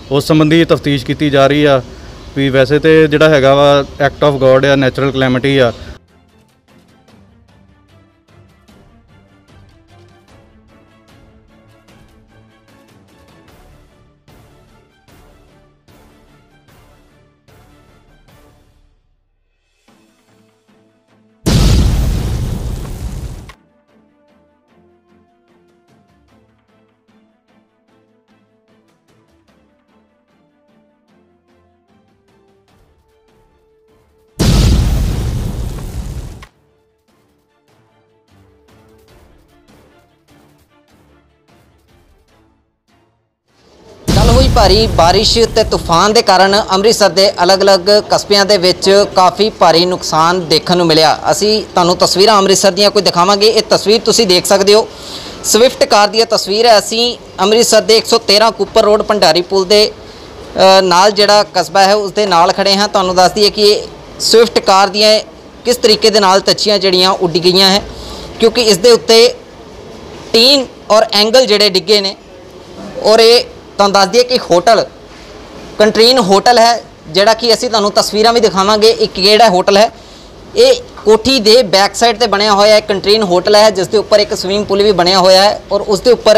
उस संबंधी तफ्तीश की जा रही आ भी वैसे तो जिहड़ा हैगा वा एक्ट ऑफ गॉड आ, नैचुरल कलैमिटी आ। भारी बारिश ते तूफान के कारण अमृतसर के अलग अलग कस्बियां दे विच काफ़ी भारी नुकसान देखने को मिला। असी तुहानूं तस्वीरां अमृतसर दियां कोई दिखावांगे। ये तस्वीर तुसीं देख सकते हो, स्विफ्ट कार दी तस्वीर है। असी अमृतसर के 113 कूपर रोड भंडारी पुल के नाल जिहड़ा कस्बा है उसके नाल खड़े हैं। तुहानूं दस दईए कि स्विफ्ट कार दियां किस तरीके दे नाल तच्छियां जिहड़ियां उड्ड गईयां हैं, क्योंकि इस दे उत्ते टीन और एंगल जिहड़े डिगे ने। और ये तुहानूं दस दईए कि होटल कंट्रीन होटल है जिहड़ा कि असीं तुहानूं तस्वीरां भी दिखावांगे। एक किहड़ा होटल है, ये कोठी दे बैक साइड ते बनया होया एक कंट्रीन होटल है, जिसके उपर एक स्विमिंग पूल भी बनया होया है। और उसके उपर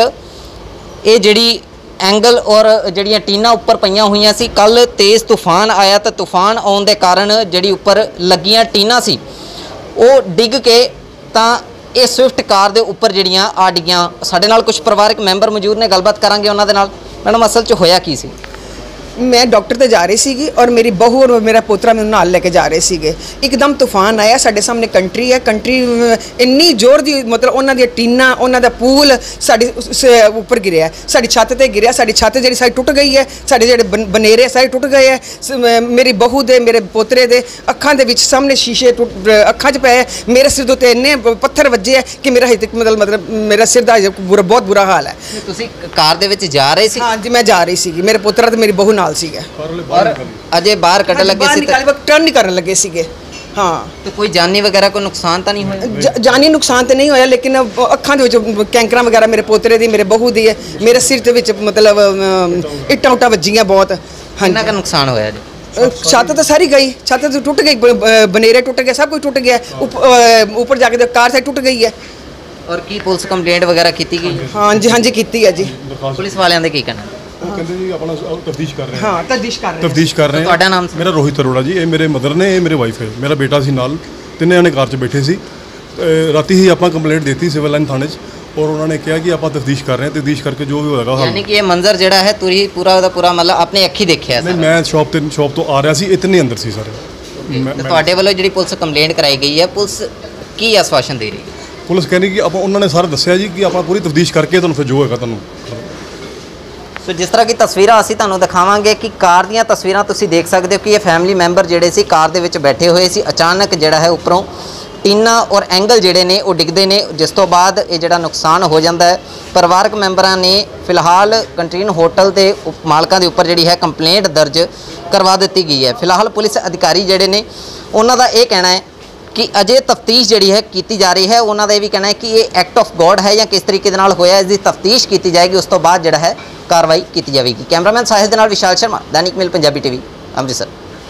ये जिहड़ी एंगल और जिहड़ियां टीना उपर पईयां होईयां सी। कल तेज़ तूफान आया तो तूफान आउण दे कारण जिहड़ी उपर लगियां टीना सी वो डिग के तां ये स्विफ्ट कार दे उपर जिहड़ियां आ डिगियां। साडे नाल कुछ परिवारक मैंबर मौजूद ने, गलबात करांगे उन्हां दे नाल। मैडम असल च होया की सी? मैं डॉक्टर ते जा रही सी और मेरी बहू और मेरा पोतरा मैनूं नाल लेके जा रहे सीगे। एकदम तूफान आया, साडे सामने कंट्री है, कंट्री इन्नी जोर दी मतलब उन्हां दी टीना उन्हां दा पूल साडी उपर गिरिया, साडी छत ते गिरिया। साडी छत जिहड़ी सारी टुट गई है, साडे जिहड़े बनेरे सारे टुट गए है। मेरी बहू दे मेरे पोतरे दे अखां दे विच सामने शीशे अखां च पे। मेरे सिर दे उत्ते इन्ने पत्थर वजे है कि मेरा हजे तक मतलब मेरा सिर दा बहुत बुरा हाल है। तुसीं कार दे विच जा रहे सी? हाँ जी, मैं जा रही सी, मेरे पोतरा ते मेरी बहू और अजय बाहर कटन लगे सी, टर्न नहीं करने लगे सीगे। हाँ, तो कोई जानी वगैरह को नुकसान तो नहीं होया? जानी नुकसान तो नहीं होया, लेकिन अखां दे विच कैंकरा वगैरह मेरे पोतरे दी मेरे बहू दी है। मेरे सिर दे विच मतलब इट्टां उट्टां वजियां बहुत। हाँ, कितना का नुकसान होया जी? छत तो सारी गई, छत तो टुट गई, बनेरे टुट गए, सब कुछ टुट गया। ऊपर जाके कार से टुट गई है। और की पुलिस कंप्लेंट वगैरह की गई? हाँ जी, हाँ जी की है जी। पुलिस वालियां दे की कहना? तफ्तीश कर रहे हैं। हाँ, तफ्तीश कर रहे हैं। ਤੁਹਾਡਾ ਨਾਮ? मेरा रोहित अरोड़ा जी। ये मेरे मदर ने, ये मेरे वाइफ है, मेरा बेटा सी नाल, तिन्ने जने कार 'ਚ बैठे सी। राती ही आप कंप्लेंट देती सिविल लाइन थाने 'ਚ और उन्होंने कहा कि आप तफ्तीश कर रहे हैं, तफ्तीश करके जो भी होगा। यानी कि ये मंजर जिहड़ा है पूरा दा पूरा मतलब अपने अखी देखिया है? मैं शॉप तो आ रहा सी, इतने अंदर सी सर। ਤੁਹਾਡੇ ਵੱਲੋਂ ਜਿਹੜੀ ਪੁਲਿਸ ਕੰਪਲੇਂਟ कराई गई है, पुलिस की आश्वासन दे रही है? पुलिस कहने की आप उन्होंने सारा दस्या जी कि आप पूरी तफ्तीश करके तुहानूं फिर जो होगा तुहानूं। सो जिस तरह की तस्वीरां असीं तुहानूं दिखावांगे कि कार दीयां तस्वीरां तुसीं देख सकते हो कि ये फैमिली मैंबर जिहड़े सी कार दे विच बैठे हुए सी। अचानक जिहड़ा है उपरों टीना और एंगल जिहड़े ने वो डिगदे ने, जिस तो बाद ये जिहड़ा नुकसान हो जाता है। परिवारक मैंबरां ने फिलहाल कंट्रीन होटल के मालकां दे उपर जिहड़ी है कंप्लेंट दर्ज करवा दी गई है। फिलहाल पुलिस अधिकारी जिहड़े ने उन्हां दा ये कहना है कि अजे तफ्तीश जिहड़ी है की जा रही है। उन्होंने का यह भी कहना है कि ये एक्ट ऑफ गॉड है या किस तरीके नाल होया, इसकी तफ्तीश की जाएगी, उस तो बाद जिहड़ा है कार्रवाई की जाएगी। कैमरामैन साहिल दे नाल विशाल शर्मा, दैनिक मेल पंजाबी टीवी, अमृतसर।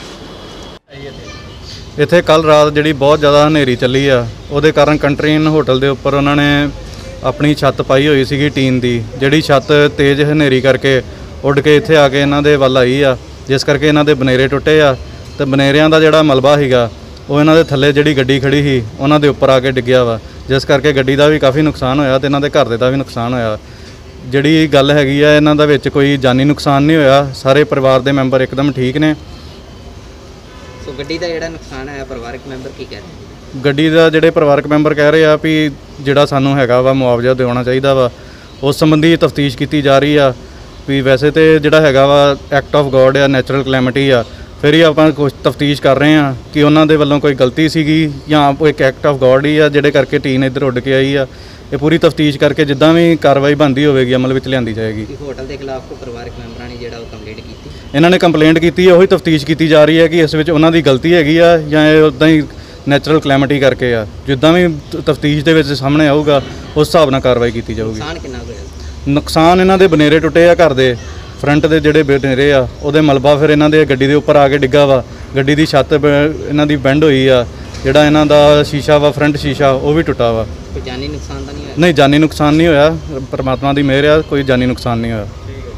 इत्थे कल रात जिहड़ी बहुत ज़्यादा हनेरी चली आ, उहदे कारण कंट्रीन होटल के उपर उन्होंने अपनी छत पाई हुई सी टीन की, जिहड़ी छत तेज़ हनेरी करके उड़ के इत्थे आके इन्हां दे वल आई आ, जिस करके इन्हां दे बनेरे टुटे आ। ते बनेरियां दा जिहड़ा मलबा सीगा वो इन्हां दे थल्ले जिहड़ी गड्डी खड़ी सी उन्हां दे उपर आके डिग्गिया वा, जिस करके गड्डी का भी काफ़ी नुकसान होया ते इन्हां दे घर दा भी नुकसान होया। जिहड़ी गल हैगी आ, इन्हां दा विच कोई जानी नुकसान नहीं होया, सारे परिवार दे मैंबर एकदम ठीक ने। सो गड्डी का जिहड़ा नुकसान है परिवारक मैंबर की कह रहे हैं? गड्डी का जिहड़े परिवारक मैंबर कह रहे आ भी जिहड़ा सानूं हैगा वा मुआवजा देना चाहिए वा, उस संबंधी तफ्तीश की जा रही आ भी वैसे तो जिहड़ा हैगा वा एक्ट ऑफ गॉड आ, नैचुरल कलैमिटी आ। फिर ही आपां कुछ तफ्तीश कर रहे हैं कि उन्हां दे वल्लों कोई गलती सीगी या एक एक्ट ऑफ गॉड ही आ जिहड़े करके टीन इधर उड़ के आई आ। ये पूरी तफ्तीश करके जिद्दां भी कार्रवाई बनती होगी अमल विच लिआंदी जाएगी। होटल के खिलाफ को परिवारक मैंबरां ने जिहड़ा कंप्लेंट की, इन्होंने कंप्लेंट की है, वही तफ्तीश की जा रही है कि इस विच उन्हां दी गलती हैगी आ या उदां ही नैचुरल कलैमिटी करके आ। जिद्दां भी तफ्तीश दे विच सामने आऊगा उस हिसाब नाल कार्रवाई की जाऊगी। नुकसान कितना होया? नुकसान इन्हां दे बनेरे टुटे आ घर दे, ਫਰੰਟ ਦੇ ਜਿਹੜੇ ਬਨੇਰੇ ਆ ਉਹਦੇ ਮਲਬਾ ਫਿਰ ਇਹਨਾਂ ਦੇ ਗੱਡੀ ਦੇ ਉੱਪਰ ਆ ਕੇ ਡਿੱਗਾ ਵਾ। ਗੱਡੀ ਦੀ ਛੱਤ ਇਹਨਾਂ ਦੀ ਬੈਂਡ ਹੋਈ ਆ। ਜਿਹੜਾ ਇਹਨਾਂ ਦਾ ਸ਼ੀਸ਼ਾ ਵਾ, ਫਰੰਟ ਸ਼ੀਸ਼ਾ, ਉਹ ਵੀ ਟੁੱਟਾ ਵਾ। ਕੋਈ ਜਾਨੀ ਨੁਕਸਾਨ ਤਾਂ ਨਹੀਂ ਹੋਇਆ? ਨਹੀਂ, ਜਾਨੀ ਨੁਕਸਾਨ ਨਹੀਂ ਹੋਇਆ, ਪਰਮਾਤਮਾ ਦੀ ਮਿਹਰ ਆ, ਕੋਈ ਜਾਨੀ ਨੁਕਸਾਨ ਨਹੀਂ ਹੋਇਆ।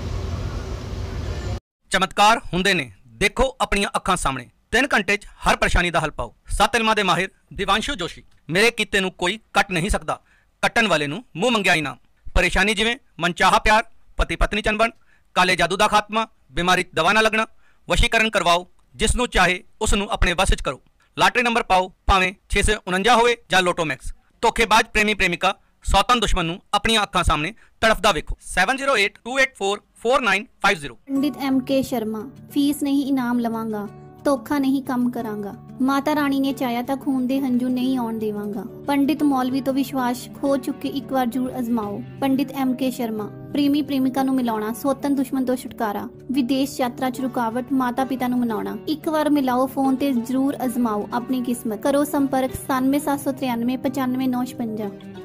ਚਮਤਕਾਰ ਹੁੰਦੇ ਨੇ, ਦੇਖੋ ਆਪਣੀਆਂ ਅੱਖਾਂ ਸਾਹਮਣੇ। 3 ਘੰਟੇ 'ਚ ਹਰ ਪਰੇਸ਼ਾਨੀ ਦਾ ਹੱਲ ਪਾਓ। 7 ਇਲਮਾਂ ਦੇ ਮਾਹਿਰ ਦਿਵਾਂਸ਼ੂ ਜੋਸ਼ੀ। ਮੇਰੇ ਕੀਤੇ ਨੂੰ ਕੋਈ ਕੱਟ ਨਹੀਂ ਸਕਦਾ, ਕੱਟਣ ਵਾਲੇ ਨੂੰ ਮੂੰਹ ਮੰਗਿਆ ਇਨਾਮ। ਪਰੇਸ਼ਾਨੀ ਜਿਵੇਂ ਮਨਚਾਹਾ ਪਿਆਰ, ਪਤੀ ਪਤਨੀ ਚੰਬਣ, ਕਾਲੇ ਜਾਦੂ ਦਾ ਖਾਤਮਾ, ਬਿਮਾਰੀ 'ਚ ਦਵਾ ਨਾ ਲੱਗਣਾ, ਵਸ਼ੀਕਰਨ ਕਰਵਾਓ। ਜਿਸ ਨੂੰ ਚਾਹੇ ਉਸ ਨੂੰ ਆਪਣੇ ਵਸ 'ਚ ਕਰੋ। ਲਾਟਰੀ ਨੰਬਰ ਪਾਓ, ਭਾਵੇਂ 649 ਹੋਵੇ ਜਾਂ ਲੋਟੋ ਮੈਕਸ। ਧੋਖੇਬਾਜ਼ ਪ੍ਰੇਮੀ ਪ੍ਰੇਮਿਕਾ, ਸੌਤਨ ਦੁਸ਼ਮਣ ਨੂੰ ਆਪਣੀਆਂ ਅੱਖਾਂ ਸਾਹਮਣੇ ਤੜਫਦਾ ਵੇਖੋ। 7082844950। पंडित MK शर्मा। फीस नहीं इनाम लवांगा, ਧੋਖਾ ਨਹੀਂ ਕੰਮ ਕਰਾਂਗਾ। ਮਾਤਾ ਰਾਣੀ ਨੇ ਚਾਹਿਆ ਤਾਂ ਖੂਨ ਦੇ ਹੰਝੂ ਨਹੀਂ ਆਉਣ ਦੇਵਾਂਗਾ। ਪੰਡਿਤ ਮੌਲਵੀ ਤੋਂ ਵਿਸ਼ਵਾਸ ਖੋ ਚੁੱਕੇ ਇੱਕ ਵਾਰ ਜ਼ਰੂਰ ਅਜ਼ਮਾਓ। ਪੰਡਿਤ MK ਸ਼ਰਮਾ। ਪ੍ਰੇਮੀ ਪ੍ਰੇਮਿਕਾ ਨੂੰ ਮਿਲਾਉਣਾ, ਸੌਤਨ ਦੁਸ਼ਮਣ ਤੋਂ ਛੁਟਕਾਰਾ, ਵਿਦੇਸ਼ ਯਾਤਰਾ 'ਚ ਰੁਕਾਵਟ, ਮਾਤਾ ਪਿਤਾ ਨੂੰ ਮਨਾਉਣਾ। ਇੱਕ ਵਾਰ ਮਿਲਾਓ, ਫੋਨ ਤੇ ਜ਼ਰੂਰ ਅਜ਼ਮਾਓ ਆਪਣੀ ਕਿਸਮਤ। ਕਰੋ ਸੰਪਰਕ 97 793 95 956।